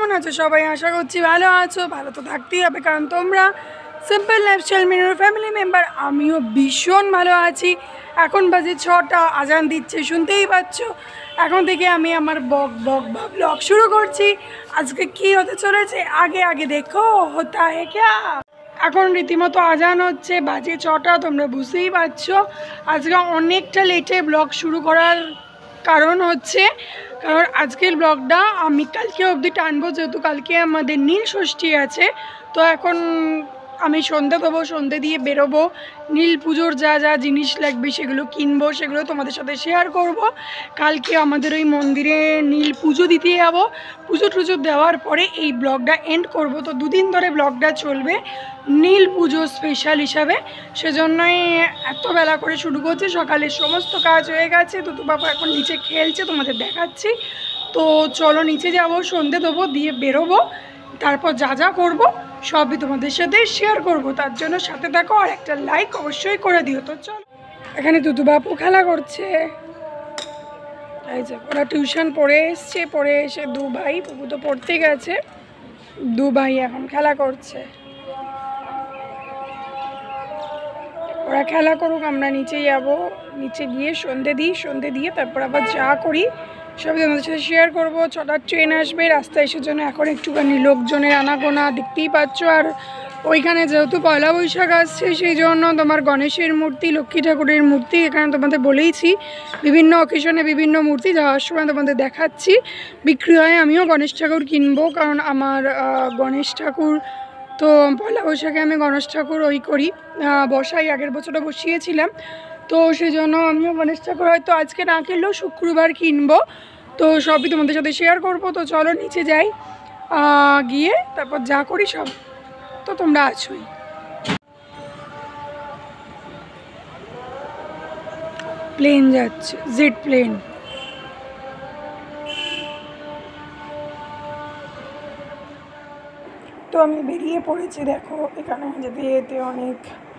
কেমন আছো সবাই? আশা করছি ভালো আছো। ভালো তো থাকতেই হবে, কারণ তোমরা সিম্পল লাইফস্টাইল মেনুর ফ্যামিলি মেম্বার। আমিও ভীষণ ভালো আছি। এখন বাজে 6টা, আজান দিচ্ছে, শুনতেই পাচ্ছ। এখন থেকে আমি আমার ব্লগ শুরু করছি। আজকে কি হতে চলেছে আগে আগে দেখো হতা হে ক্যা। এখন রীতিমতো আজান হচ্ছে, বাজে 6টা, তোমরা বুঝতেই পারছো। আজকে অনেকটা লেটে ব্লগ শুরু করার কারণ হচ্ছে, কারণ আজকের ব্লগটা আমি কালকে অবধি টানবো, যেহেতু কালকে আমাদের নীল ষষ্ঠী আছে। তো এখন আমি সন্ধে দেবো, সন্ধে দিয়ে বেরোবো। নীল পুজোর যা যা জিনিস লাগবে সেগুলো কিনবো, সেগুলো তোমাদের সাথে শেয়ার করব। কালকে আমাদের ওই মন্দিরে নীল পুজো দিতে যাবো। পুজো টুজো দেওয়ার পরে এই ব্লগটা এন্ড করব। তো দুদিন ধরে ব্লগটা চলবে নীল পুজো স্পেশাল হিসাবে, সেজন্যই এত বেলা করে শুরু করছে। সকালের সমস্ত কাজ হয়ে গেছে, তো বাবু এখন নিচে খেলছে, তোমাদের দেখাচ্ছি। তো চলো নিচে যাব, সন্ধে দেবো, দিয়ে বেরোবো। তারপর যা যা করবো সবই তোমাদের সাথে শেয়ার করব। তার জন্য সাথে থাকো, আর একটা লাইক অবশ্যই করে দিও। তো চলো, এখানে দুদু বাপু খেলা করছে। এই যে ওরা টিউশন পড়ে এসছে, পড়ে এসে দু ভাই, পুপু তো পড়তে গেছে, দু ভাই এখন খেলা করছে। ওরা খেলা করুক, আমরা নিচে যাব। নিচে গিয়ে সন্ধে দিই, সন্ধে দিয়ে তারপর আবার যা করি সবই তোমাদের সাথে শেয়ার করবো। 6টার ট্রেন আসবে, রাস্তায় এসে জন্য এখন একটুখানি লোকজনের আনাগোনা দেখতেই পাচ্ছ। আর ওইখানে যেহেতু পয়লা বৈশাখ আসছে, সেই জন্য তোমার গণেশের মূর্তি, লক্ষ্মী ঠাকুরের মূর্তি, এখানে তোমাদের বলেইছি বিভিন্ন অকেশনে বিভিন্ন মূর্তি যাওয়ার সময় তোমাদের দেখাচ্ছি বিক্রি হয়। আমিও গণেশ ঠাকুর কিনবো, কারণ আমার গণেশ ঠাকুর, তো পয়লা বৈশাখে আমি গণেশ ঠাকুর করি, বসাই। আগের বছরও বসিয়েছিলাম, তো সেই জন্য আমিও গণেশ ঠাকুর হয়তো আজকে না কিনলেও শুক্রবার কিনবো। তো সবই তোমাদের সাথে শেয়ার করবো। তো চলো নিচে যাই, গিয়ে তারপর যা করি সব তো তোমরা আছোই। প্লেন যাচ্ছে, জেট প্লেন। তো আমি বেরিয়ে পড়েছি, দেখো এখানে যেতে যেতে অনেক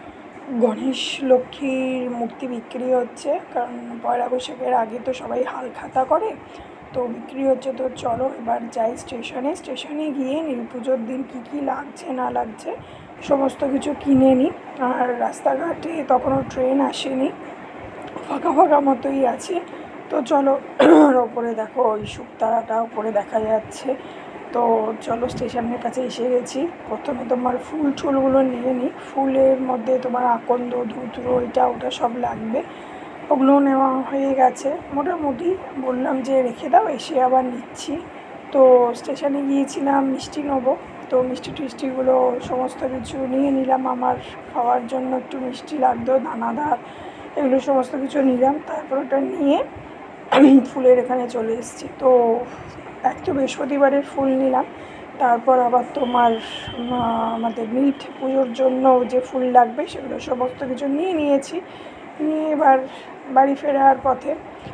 গণেশ লক্ষ্মীর মূর্তি বিক্রি হচ্ছে, কারণ পয়লা বৈশাখের আগে তো সবাই হাল খাতা করে, তো বিক্রি হচ্ছে। তো চলো এবার যাই স্টেশনে। স্টেশনে গিয়ে নীল পুজোর দিন কী কী লাগছে না লাগছে সমস্ত কিছু কিনে নিই। আর রাস্তাঘাটে তখনও ট্রেন আসেনি, ফাঁকা ফাঁকা মতোই আছে। তো চলো, ওপরে দেখো ওই শুকতারাটা ওপরে দেখা যাচ্ছে। তো চলো স্টেশনের কাছে এসে গেছি। প্রথমে তোমার ফুল টুলগুলো নিয়ে নিই। ফুলের মধ্যে তোমার আকন্দ, ধুতরো, এটা ওটা সব লাগবে, ওগুলো নেওয়া হয়ে গেছে মোটামুটি। বললাম যে রেখে দাও, এসে আবার নিচ্ছি। তো স্টেশনে গিয়েছিলাম মিষ্টি নেবো, তো মিষ্টি টিষ্টিগুলো সমস্ত কিছু নিয়ে নিলাম। আমার খাওয়ার জন্য একটু মিষ্টি লাগতো, দানাদার, এগুলো সমস্ত কিছু নিলাম। তারপর ওটা নিয়ে ফুলের এখানে চলে এসেছি। তো এক তো বৃহস্পতিবারের ফুল নিলাম, তারপর আবার তোমার আমাদের মিট পুজোর জন্য যে ফুল লাগবে সেগুলো সমস্ত কিছু নিয়ে নিয়েছি। নিয়ে এবার বাড়ি ফেরার পথে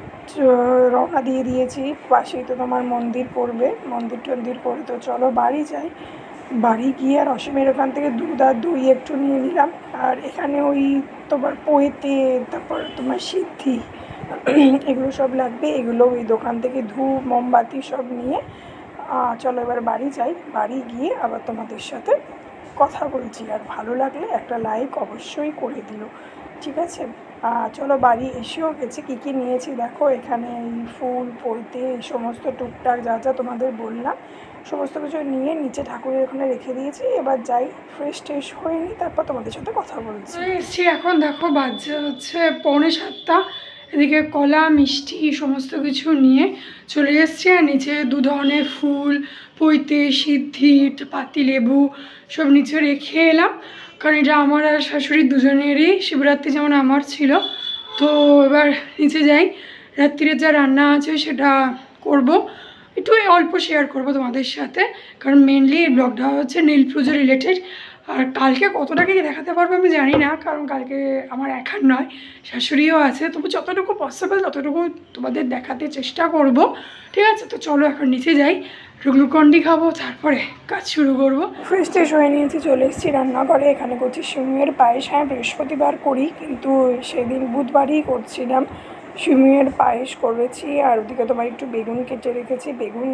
রওনা দিয়ে দিয়েছি। পাশেই তো তোমার মন্দির পড়বে, মন্দির টন্দির করে তো চলো বাড়ি যাই। বাড়ি গিয়ে আর অসীমের ওখান থেকে দুধ আর দই একটু নিয়ে নিলাম। আর এখানে ওই তোমার পয়েতে, তারপর তোমার সিদ্ধি, এগুলো সব লাগবে। এগুলো ওই দোকান থেকে ধূপ মোমবাতি সব নিয়ে চলো এবার বাড়ি যাই। বাড়ি গিয়ে আবার তোমাদের সাথে কথা বলছি। আর ভালো লাগলে একটা লাইক অবশ্যই করে দিও, ঠিক আছে? চলো বাড়ি এসেও গেছি। কী কী নিয়েছি দেখো, এখানে এই ফুল, পইতে, এই সমস্ত টুকটাক যা যা তোমাদের বললাম সমস্ত কিছু নিয়ে নিচে ঠাকুরের ওখানে রেখে দিয়েছি। এবার যাই, ফ্রেশ ট্রেশ হয়ে নিই, তারপর তোমাদের সাথে কথা বলছি। এসছি এখন, দেখো বাজে হচ্ছে 6:45। এদিকে কলা, মিষ্টি সমস্ত কিছু নিয়ে চলে এসছি। আর নিচে 2 ধরনের ফুল, পইতে, সিদ্ধি, পাতিলেবু সব নিচে রেখে এলাম, কারণ এটা আমার আর শাশুড়ির দুজনেরই শিবরাত্রি যেমন আমার ছিল। তো এবার নিচে যাই, রাত্রিরে যা রান্না আছে সেটা করব, একটু অল্প শেয়ার করব তোমাদের সাথে, কারণ মেনলি এই ব্লগটা হচ্ছে নীল পুজো রিলেটেড। আর কালকে কতটা কি দেখাতে পারবো আমি জানি না, কারণ কালকে আমার একার নয়, শাশুড়িও আছে। তবু যতটুকু পসিবল ততটুকু তোমাদের দেখাতে চেষ্টা করব, ঠিক আছে? তো চলো এখন নিচে যাই, গ্লুকন্ডি খাবো, তারপরে কাজ শুরু করবো। ফ্রেশ ট্রেশ হয়ে নিয়েছি, চলে এসেছি রান্নাঘরে। এখানে করছি সিমুয়ের পায়েস। হ্যাঁ, বৃহস্পতিবার করি, কিন্তু সেদিন বুধবারই করছিলাম। সিমুয়ের পায়েস করেছি। আর ওদিকে তোমার একটু বেগুন কেটে রেখেছি, বেগুন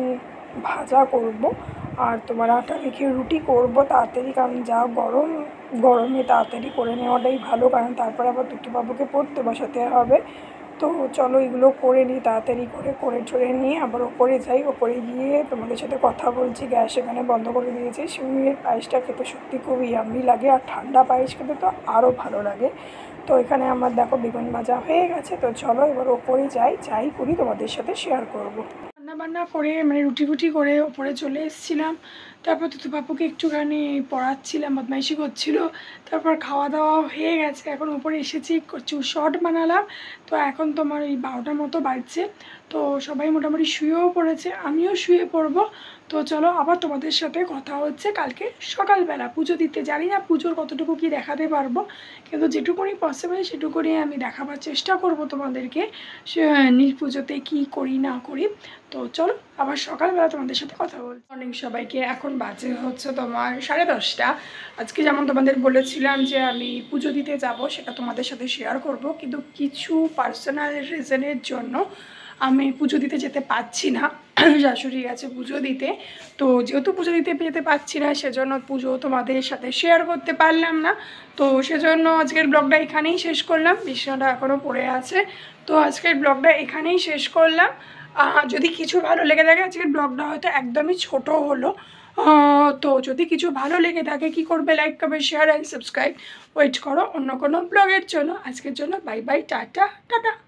ভাজা করব, আর তোমার আটা মেখে রুটি করব তাড়াতাড়ি, কারণ যা গরমে তাড়াতাড়ি করে নেওয়াটাই ভালো, কারণ তারপর আবার টুটুবাবুকে পড়তে বসাতে হবে। তো চলো এগুলো করে নিই, তাড়াতাড়ি করে ঠরে নিয়ে আবার ওপরে যাই। ওপরে গিয়ে তোমাদের সাথে কথা বলছি। গ্যাস এখানে বন্ধ করে দিয়েছি। সিউড়ির পায়েসটা খেতে সত্যি খুব ইয়াম্মি লাগে, আর ঠান্ডা পায়েস খেতে তো আরও ভালো লাগে। তো এখানে আমার দেখো বেগুন ভাজা হয়ে গেছে। তো চলো এবার ওপরে যাই করি তোমাদের সাথে শেয়ার করব। রান্নাবান্না করে মানে রুটি করে ওপরে চলে এসেছিলাম। তারপর তো পাপুকে একটুখানি পড়াচ্ছিলাম, বদমাইশি করছিল। তারপর খাওয়া দাওয়া হয়ে গেছে, এখন উপরে এসেছি, শর্ট বানালাম। তো এখন তোমার এই 12টার মতো বাজছে। তো সবাই মোটামুটি শুয়েও পড়েছে, আমিও শুয়ে পড়বো। তো চলো আবার তোমাদের সাথে কথা হচ্ছে কালকে সকালবেলা পুজো দিতে। জানি না পুজোর কতটুকু কি দেখাতে পারবো, কিন্তু যেটুকুনি পসিবল সেটুকুনি আমি দেখাবার চেষ্টা করব তোমাদেরকে পুজোতে কী করি না করি। তো চলো আবার সকালবেলা তোমাদের সাথে কথা বল। মর্নিং সবাইকে। এখন বাজে হচ্ছে তোমার 10:30। আজকে যেমন তোমাদের বলেছিলাম যে আমি পুজো দিতে যাব, সেটা তোমাদের সাথে শেয়ার করব, কিন্তু কিছু পার্সোনাল রিজনের জন্য আমি পুজো দিতে যেতে পারছি না। শাশুড়ি গেছে পুজো দিতে। তো যেহেতু পুজো দিতে যেতে পারছি না, সেজন্য পুজো তোমাদের সাথে শেয়ার করতে পারলাম না। তো সেজন্য আজকের ব্লগটা এখানেই শেষ করলাম। বিছানাটা এখনও পড়ে আছে। তো আজকের ব্লগটা এখানেই শেষ করলাম। যদি কিছু ভালো লেগে থাকে, আজকের ব্লগটা হয়তো একদমই ছোট হলো, তো যদি কিছু ভালো লেগে থাকে কী করবে, like comment share and subscribe. Wait করো অন্য কোনো ব্লগের জন্য। আজকের জন্য বাই বাই, টাটা টাটা।